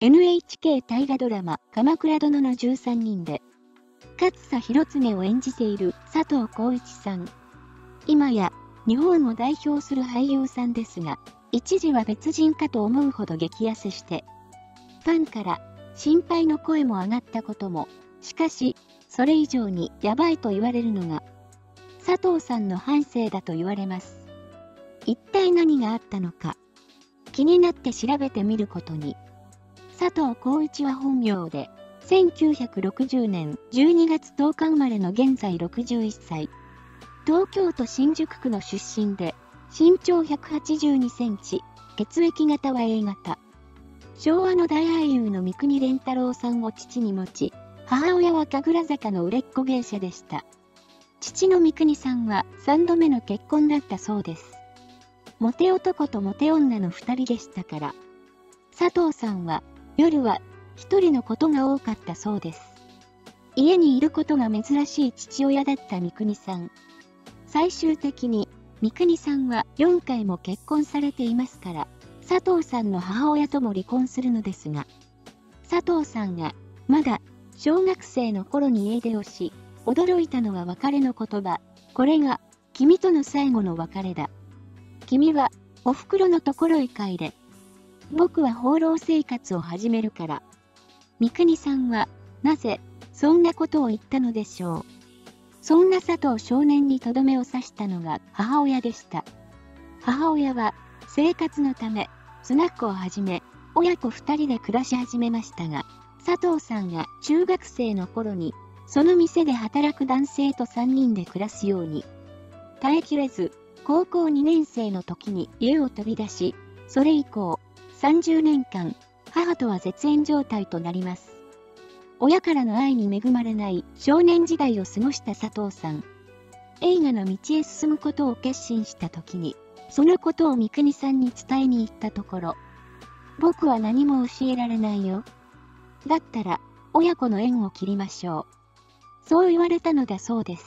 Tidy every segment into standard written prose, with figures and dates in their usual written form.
NHK 大河ドラマ鎌倉殿の13人で、上総広常を演じている佐藤浩市さん。今や日本を代表する俳優さんですが、一時は別人かと思うほど激痩せして、ファンから心配の声も上がったことも、しかし、それ以上にヤバいと言われるのが、佐藤さんの半生だと言われます。一体何があったのか、気になって調べてみることに。佐藤浩市は本名で、1960年12月10日生まれの現在61歳。東京都新宿区の出身で、身長182センチ、血液型は A 型。昭和の大俳優の三國連太郎さんを父に持ち、母親は神楽坂の売れっ子芸者でした。父の三國さんは3度目の結婚だったそうです。モテ男とモテ女の2人でしたから。佐藤さんは、夜は一人のことが多かったそうです。家にいることが珍しい父親だった三國さん。最終的に三國さんは4回も結婚されていますから、佐藤さんの母親とも離婚するのですが、佐藤さんがまだ小学生の頃に家出をし、驚いたのは別れの言葉。これが君との最後の別れだ。君はお袋のところへ帰れ。僕は放浪生活を始めるから。三國さんはなぜそんなことを言ったのでしょう。そんな佐藤少年にとどめを刺したのが母親でした。母親は生活のためスナックを始め、親子2人で暮らし始めましたが、佐藤さんが中学生の頃にその店で働く男性と3人で暮らすように耐えきれず、高校2年生の時に家を飛び出し、それ以降30年間母とは絶縁状態となります。親からの愛に恵まれない少年時代を過ごした佐藤さん。映画の道へ進むことを決心した時に、そのことを三國さんに伝えに行ったところ、僕は何も教えられないよ。だったら、親子の縁を切りましょう。そう言われたのだそうです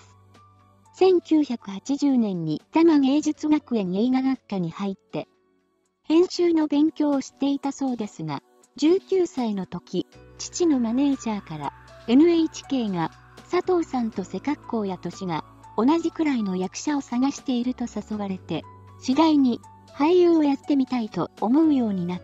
。1980年に多摩芸術学園映画学科に入って、編集の勉強をしていたそうですが、19歳の時、父のマネージャーから NHK が佐藤さんと背格好や年が同じくらいの役者を探していると誘われて、次第に俳優をやってみたいと思うようになって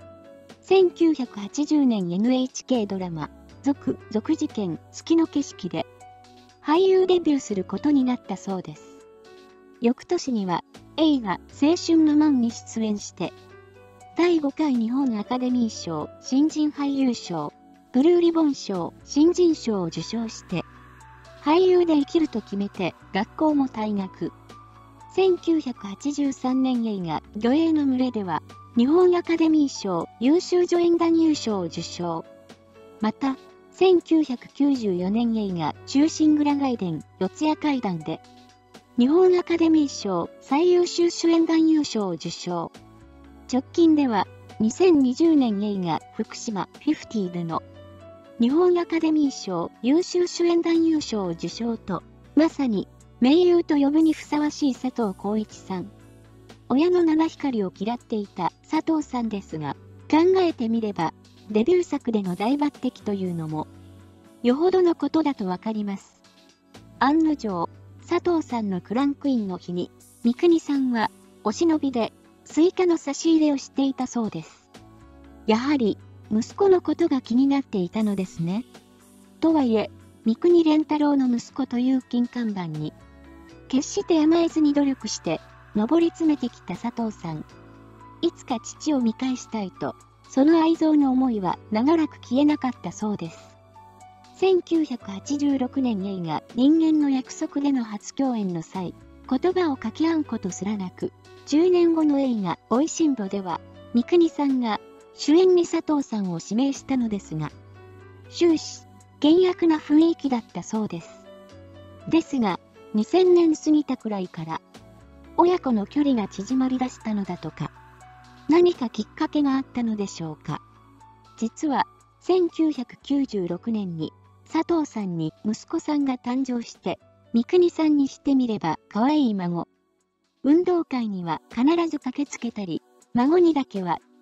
、1980年 NHK ドラマ、続事件月の景色で俳優デビューすることになったそうです。翌年には映画青春の門に出演して、第5回日本アカデミー賞新人俳優賞、ブルーリボン賞新人賞を受賞して、俳優で生きると決めて学校も退学。1983年映画魚影の群れでは、日本アカデミー賞優秀助演男優賞を受賞。また、1994年映画忠臣蔵外伝四谷怪談で、日本アカデミー賞最優秀主演男優賞を受賞。直近では、2020年映画福島50での日本アカデミー賞優秀主演男優賞を受賞と、まさに名優と呼ぶにふさわしい佐藤浩市さん。親の七光を嫌っていた佐藤さんですが、考えてみれば、デビュー作での大抜擢というのも、よほどのことだとわかります。案の定、佐藤さんのクランクインの日に、三國さんはお忍びでスイカの差し入れをしていたそうです。やはり、息子のことが気になっていたのですね。とはいえ、三國連太郎の息子という金看板に、決して甘えずに努力して、上り詰めてきた佐藤さん。いつか父を見返したいと、その愛憎の思いは長らく消えなかったそうです。1986年映画人間の約束での初共演の際、言葉を掛け合うことすらなく、10年後の映画おいしんぼでは、三國さんが主演に佐藤さんを指名したのですが、終始、険悪な雰囲気だったそうです。ですが、2000年過ぎたくらいから、親子の距離が縮まりだしたのだとか、何かきっかけがあったのでしょうか。実は、1996年に佐藤さんに息子さんが誕生して、三國さんにしてみれば可愛い孫。運動会には必ず駆けつけたり、孫にだけは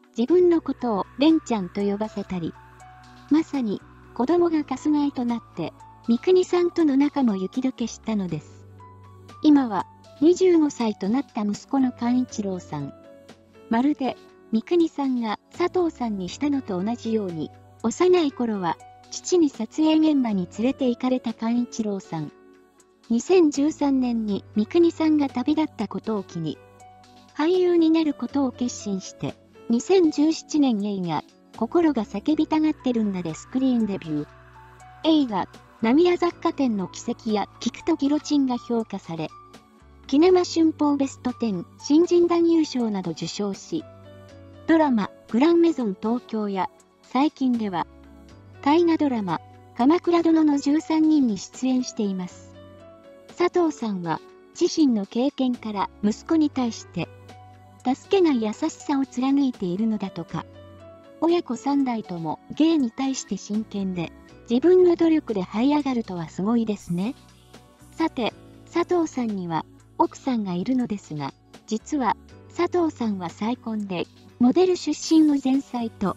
自分のことをレンちゃんと呼ばせたり、まさに子供がかすがいとなって、三國さんとの仲も雪解けしたのです。今は25歳となった息子の寛一郎さん。まるで三國さんが佐藤さんにしたのと同じように、幼い頃は父に撮影現場に連れて行かれた寛一郎さん。2013年に三國さんが旅立ったことを機に、俳優になることを決心して、2017年映画、心が叫びたがってるんだでスクリーンデビュー。映画、涙雑貨店の奇跡や聞くとギロチンが評価され、キネマ春報ベスト10新人男優賞など受賞し、ドラマ、グランメゾン東京や、最近では、大河ドラマ、鎌倉殿の13人に出演しています。佐藤さんは、自身の経験から息子に対して、助けない優しさを貫いているのだとか。親子3代とも芸に対して真剣で、自分の努力で這い上がるとはすごいですね。さて、佐藤さんには奥さんがいるのですが、実は佐藤さんは再婚で、モデル出身の前妻と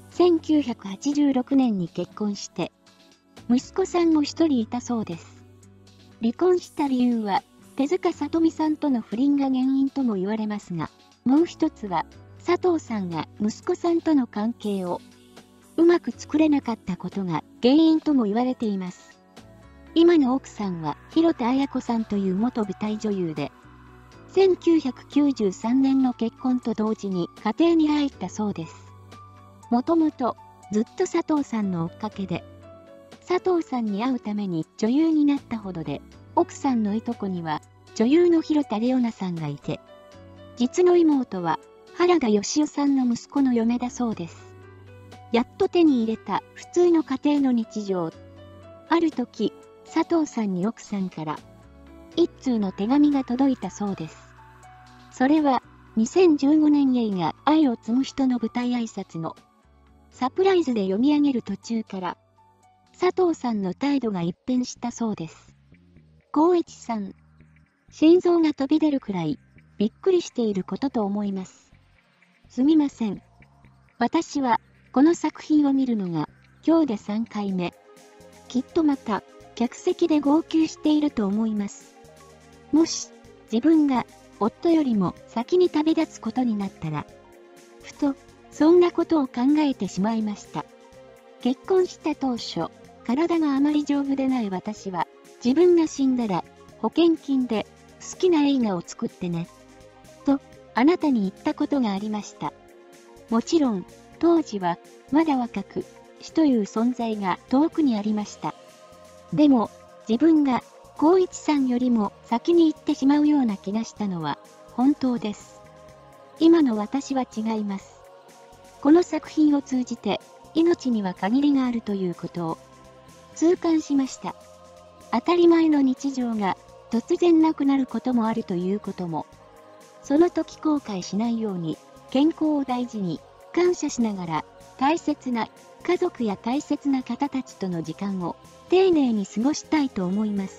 1986年に結婚して、息子さんも一人いたそうです。離婚した理由は、手塚理美さんとの不倫が原因とも言われますが、もう一つは、佐藤さんが息子さんとの関係をうまく作れなかったことが原因とも言われています。今の奥さんは広田綾子さんという元舞台女優で、1993年の結婚と同時に家庭に入ったそうです。もともとずっと佐藤さんの追っかけで、佐藤さんに会うために女優になったほどで、奥さんのいとこには女優の広田レオナさんがいて、実の妹は原田芳雄さんの息子の嫁だそうです。やっと手に入れた普通の家庭の日常。ある時、佐藤さんに奥さんから一通の手紙が届いたそうです。それは2015年映画愛を継ぐ人の舞台挨拶のサプライズで読み上げる途中から佐藤さんの態度が一変したそうです。光一さん、心臓が飛び出るくらいびっくりしていることと思います。すみません。私はこの作品を見るのが今日で3回目。きっとまた客席で号泣していると思います。もし自分が夫よりも先に旅立つことになったら、ふとそんなことを考えてしまいました。結婚した当初、体があまり丈夫でない私は、自分が死んだら保険金で好きな映画を作ってね。と、あなたに言ったことがありました。もちろん、当時はまだ若く、死という存在が遠くにありました。でも、自分が光一さんよりも先に行ってしまうような気がしたのは本当です。今の私は違います。この作品を通じて、命には限りがあるということを痛感しました。当たり前の日常が突然なくなることもあるということも、その時後悔しないように、健康を大事に、感謝しながら、大切な家族や大切な方たちとの時間を丁寧に過ごしたいと思います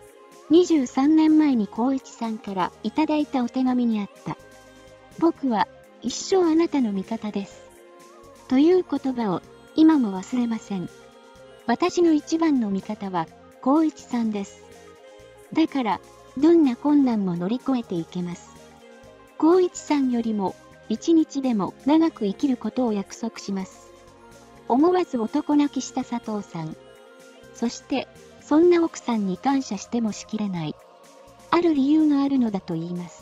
。23年前に光一さんからいただいたお手紙にあった。僕は一生あなたの味方です。という言葉を今も忘れません。私の一番の味方は光一さんです。だから、どんな困難も乗り越えていけます。光一さんよりも一日でも長く生きることを約束します。思わず男泣きした佐藤さん。そして、そんな奥さんに感謝してもしきれない。ある理由があるのだと言います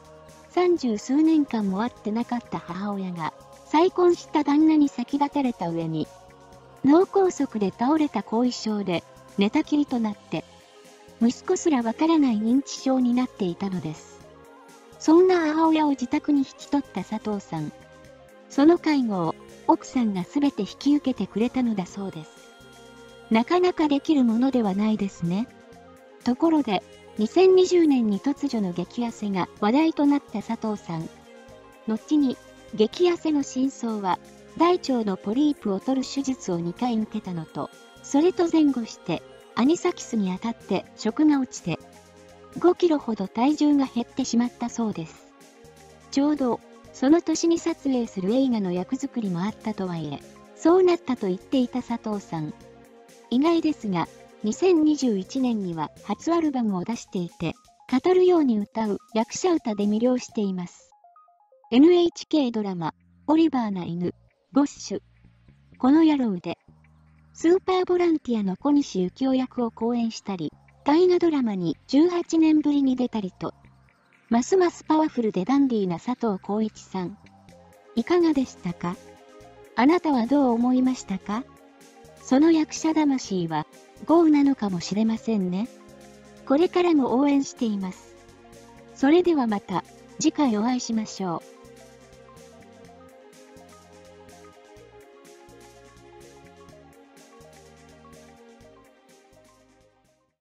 。30数年間も会ってなかった母親が、再婚した旦那に先立たれた上に、脳梗塞で倒れた後遺症で寝たきりとなって、息子すらわからない認知症になっていたのです。そんな母親を自宅に引き取った佐藤さん。その介護を奥さんがすべて引き受けてくれたのだそうです。なかなかできるものではないですね。ところで、2020年に突如の激痩せが話題となった佐藤さん。後に、激痩せの真相は、大腸のポリープを取る手術を2回受けたのと、それと前後して、アニサキスに当たって食が落ちて、5キロほど体重が減ってしまったそうです。ちょうど、 その年に撮影する映画の役作りもあったとはいえ、そうなったと言っていた佐藤さん。意外ですが、2021年には初アルバムを出していて、語るように歌う役者歌で魅了しています。NHK ドラマ、オリバーな犬、ゴッシュ。この野郎で、スーパーボランティアの小西行雄役を好演したり、大河ドラマに18年ぶりに出たりと、ますますパワフルでダンディーな佐藤浩市さん。いかがでしたか？あなたはどう思いましたか？その役者魂は、豪雨なのかもしれませんね。これからも応援しています。それではまた、次回お会いしましょう。